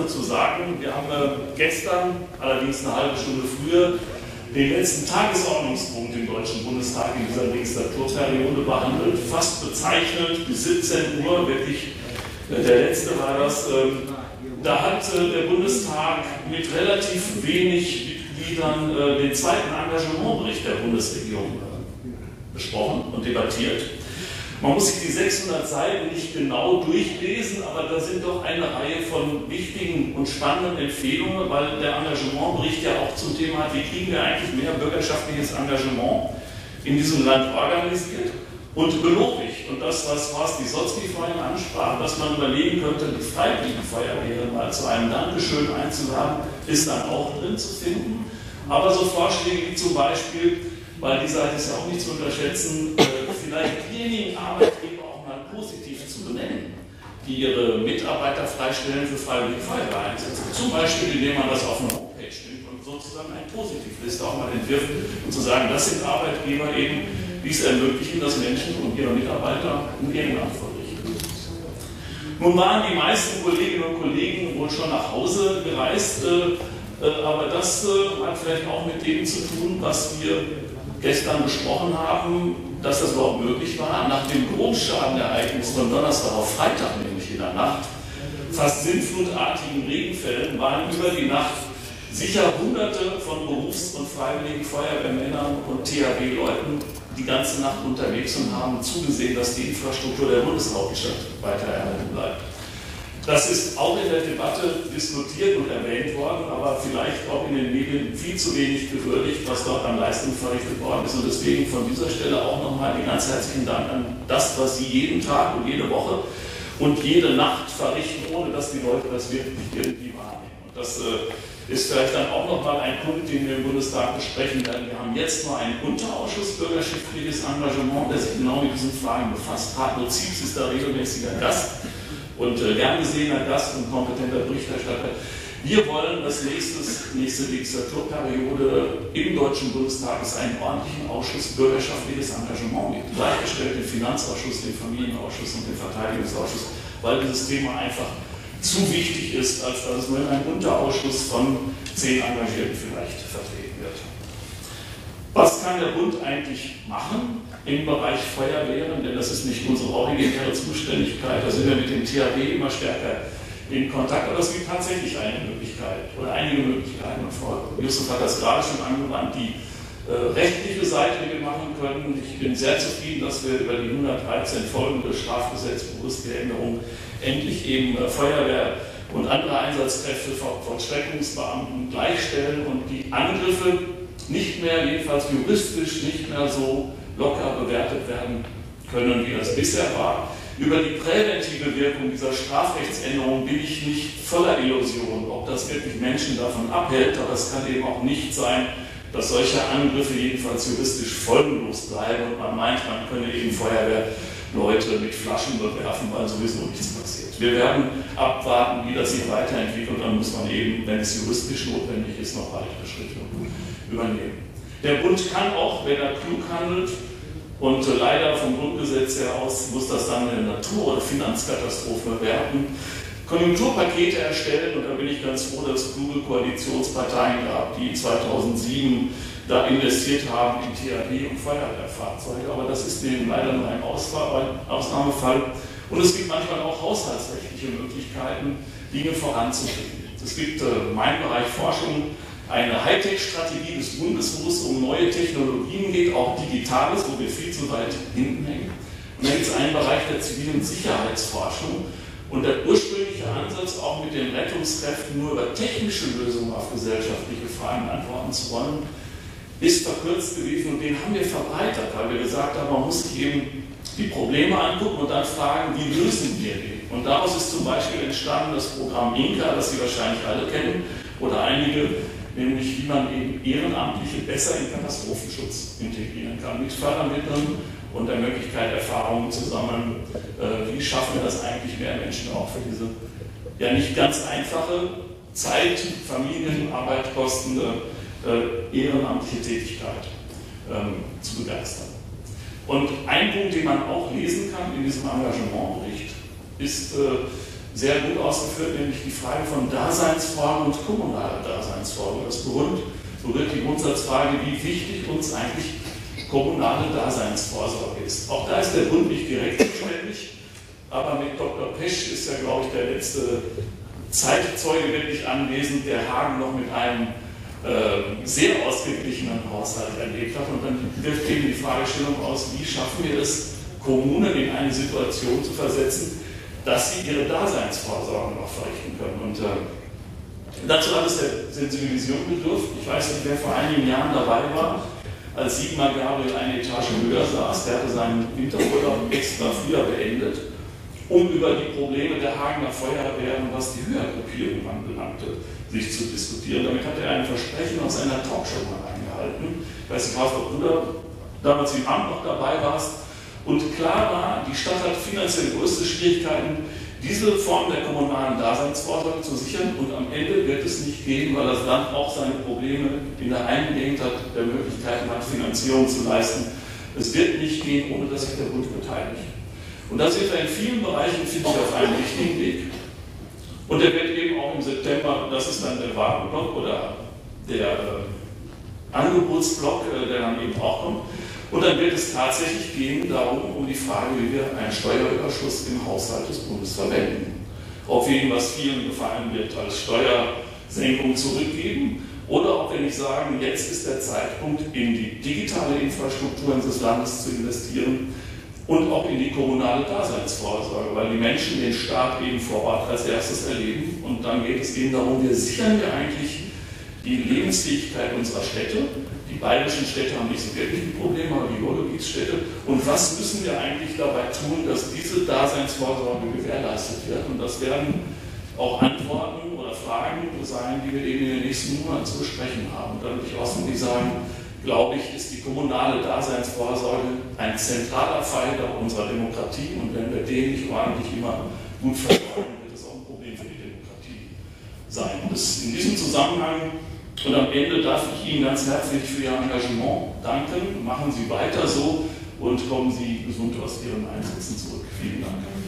zu sagen. Wir haben gestern, allerdings eine halbe Stunde früher, den letzten Tagesordnungspunkt im Deutschen Bundestag in dieser Legislaturperiode behandelt, fast bezeichnet, bis 17 Uhr, wirklich der letzte war das. Da hat der Bundestag mit relativ wenig Mitgliedern den zweiten Engagementbericht der Bundesregierung besprochen und debattiert. Man muss sich die 600 Seiten nicht genau durchlesen, aber da sind doch eine Reihe von wichtigen und spannenden Empfehlungen, weil der Engagementbericht ja auch zum Thema hat, wie kriegen wir eigentlich mehr bürgerschaftliches Engagement in diesem Land organisiert und beruflich. Und das, was Horst Wisotzki vorhin ansprach, dass man überlegen könnte, die Freiwillige Feuerwehr mal zu einem Dankeschön einzuladen, ist dann auch drin zu finden. Aber so Vorschläge wie zum Beispiel, weil die Seite ist ja auch nicht zu unterschätzen, vielleicht diejenigen Arbeitgeber auch mal positiv zu benennen, die ihre Mitarbeiter freistellen für Freiwillige Feuerwehreinsätze. Zum Beispiel, indem man das auf eine Homepage nimmt und sozusagen eine Positivliste auch mal entwirft und zu sagen, das sind Arbeitgeber eben, die es ermöglichen, dass Menschen und ihre Mitarbeiter ein Ehrenamt verrichten. Nun waren die meisten Kolleginnen und Kollegen wohl schon nach Hause gereist, aber das hat vielleicht auch mit dem zu tun, was wir gestern besprochen haben, dass das überhaupt möglich war. Nach dem Großschadenereignis von Donnerstag auf Freitag, nämlich in der Nacht, fast sinnflutartigen Regenfällen, waren über die Nacht sicher Hunderte von Berufs- und Freiwilligen Feuerwehrmännern und THW-Leuten die ganze Nacht unterwegs und haben zugesehen, dass die Infrastruktur der Bundeshauptstadt weiter erhalten bleibt. Das ist auch in der Debatte diskutiert und erwähnt worden, aber vielleicht auch in den Medien viel zu wenig gewürdigt, was dort an Leistung verrichtet worden ist. Und deswegen von dieser Stelle auch nochmal den ganz herzlichen Dank an das, was Sie jeden Tag und jede Woche und jede Nacht verrichten, ohne dass die Leute das wirklich irgendwie wahrnehmen. Und das ist vielleicht dann auch nochmal ein Punkt, den wir im Bundestag besprechen werden. Wir haben jetzt nur einen Unterausschuss bürgerschaftliches Engagement, der sich genau mit diesen Fragen befasst. Hartmut Ziebs ist da regelmäßiger Gast und gern gesehener Gast und kompetenter Berichterstatter. Wir wollen als nächste Legislaturperiode im Deutschen Bundestag einen ordentlichen Ausschuss bürgerschaftliches Engagement mit, gleichgestellt den Finanzausschuss, den Familienausschuss und den Verteidigungsausschuss, weil dieses Thema einfach zu wichtig ist, als dass es nur in einem Unterausschuss von 10 Engagierten vielleicht vertreten wird. Was kann der Bund eigentlich machen im Bereich Feuerwehren? Denn das ist nicht unsere originäre Zuständigkeit, da sind wir mit dem THW immer stärker in Kontakt, aber es gibt tatsächlich eine Möglichkeit oder einige Möglichkeiten. Und Frau Jusuf hat das gerade schon angewandt, die rechtliche Seite, die wir machen können. Ich bin sehr zufrieden, dass wir über die 113 folgende Strafgesetzbuchsgeänderung endlich eben Feuerwehr und andere Einsatzkräfte, Vollstreckungsbeamten gleichstellen und die Angriffe nicht mehr, jedenfalls juristisch, nicht mehr so locker bewertet werden können, wie das bisher war. Über die präventive Wirkung dieser Strafrechtsänderung bin ich nicht voller Illusion, ob das wirklich Menschen davon abhält, aber es kann eben auch nicht sein, dass solche Angriffe jedenfalls juristisch folgenlos bleiben und man meint, man könne eben Feuerwehrleute mit Flaschen bewerfen, weil sowieso nichts passiert. Wir werden abwarten, wie das sich weiterentwickelt und dann muss man eben, wenn es juristisch notwendig ist, noch weitere Schritte übernehmen. Der Bund kann auch, wenn er klug handelt, und leider vom Grundgesetz her aus muss das dann eine Natur- oder Finanzkatastrophe werden, Konjunkturpakete erstellen, und da bin ich ganz froh, dass es kluge Koalitionsparteien gab, die 2007 da investiert haben in THW und Feuerwehrfahrzeuge, aber das ist eben leider nur ein Ausnahmefall. Und es gibt manchmal auch haushaltsrechtliche Möglichkeiten, Dinge voranzubringen. Es gibt in meinem Bereich Forschung eine Hightech-Strategie des Bundes, wo es um neue Technologien geht, auch Digitales, wo wir viel zu weit hinten hängen. Und dann gibt es einen Bereich der zivilen Sicherheitsforschung. Und der ursprüngliche Ansatz, auch mit den Rettungskräften nur über technische Lösungen auf gesellschaftliche Fragen antworten zu wollen, ist verkürzt gewesen und den haben wir verbreitert, weil wir gesagt haben, man muss sich eben die Probleme angucken und dann fragen, wie lösen wir die? Und daraus ist zum Beispiel entstanden das Programm INCA, das Sie wahrscheinlich alle kennen, oder einige, nämlich wie man eben Ehrenamtliche besser in Katastrophenschutz integrieren kann, mit Fördermitteln und der Möglichkeit, Erfahrungen zu sammeln. Wie schaffen wir das eigentlich, mehr Menschen auch für diese ja nicht ganz einfache Zeit, Familienarbeit kostende ehrenamtliche Tätigkeit zu begeistern. Und ein Punkt, den man auch lesen kann in diesem Engagementbericht, ist sehr gut ausgeführt, nämlich die Frage von Daseinsvorsorge und kommunaler Daseinsvorsorge. Das berührt die Grundsatzfrage, wie wichtig uns eigentlich kommunale Daseinsvorsorge ist. Auch da ist der Bund nicht direkt zuständig, aber mit Dr. Pesch ist ja, glaube ich, der letzte Zeitzeuge wirklich anwesend, der Hagen noch mit einem sehr ausgeglichenen Haushalt erlebt hat. Und dann wirft eben die Fragestellung aus, wie schaffen wir es, Kommunen in eine Situation zu versetzen, dass sie ihre Daseinsvorsorge noch verrichten können. Und dazu hat es der Sensibilisierung bedurft. Ich weiß nicht, wer vor einigen Jahren dabei war, als Sigmar Gabriel eine Etage höher saß. Der hatte seinen Winterurlaub extra früher beendet, um über die Probleme der Hagener Feuerwehren, was die Höhergruppierung anbelangte, sich zu diskutieren. Damit hat er ein Versprechen aus einer Talkshow mal eingehalten. Ich weiß nicht, ob du da damals im Amt noch dabei warst. Und klar war, die Stadt hat finanziell größte Schwierigkeiten, diese Form der kommunalen Daseinsvorsorge zu sichern. Und am Ende wird es nicht gehen, weil das Land auch seine Probleme in der Eingehendheit der Möglichkeiten hat, Finanzierung zu leisten. Es wird nicht gehen, ohne dass sich der Bund beteiligt. Und da sind wir in vielen Bereichen, finde ich, auf einem richtigen Weg. Und der wird eben auch im September, das ist dann der Warenblock oder der Angebotsblock, der dann eben auch kommt. Und dann wird es tatsächlich gehen darum, um die Frage, wie wir einen Steuerüberschuss im Haushalt des Bundes verwenden. Ob wir ihm, was vielen gefallen wird, als Steuersenkung zurückgeben oder ob wir nicht sagen, jetzt ist der Zeitpunkt, in die digitale Infrastruktur unseres Landes zu investieren und auch in die kommunale Daseinsvorsorge, weil die Menschen den Staat eben vor Ort als erstes erleben. Und dann geht es eben darum, wie sichern wir eigentlich die Lebensfähigkeit unserer Städte. Die bayerischen Städte haben nicht so wirklich ein Problem, aber die Ruhrgebietsstädte. Und was müssen wir eigentlich dabei tun, dass diese Daseinsvorsorge gewährleistet wird? Und das werden auch Antworten oder Fragen sein, die wir eben in den nächsten Monaten zu besprechen haben. Und dann würde ich ausdrücklich sagen, glaube ich, ist die kommunale Daseinsvorsorge ein zentraler Pfeiler unserer Demokratie. Und wenn wir den nicht ordentlich immer gut versorgen, wird es auch ein Problem für die Demokratie sein. Und in diesem Zusammenhang und am Ende darf ich Ihnen ganz herzlich für Ihr Engagement danken. Machen Sie weiter so und kommen Sie gesund aus Ihren Einsätzen zurück. Vielen Dank.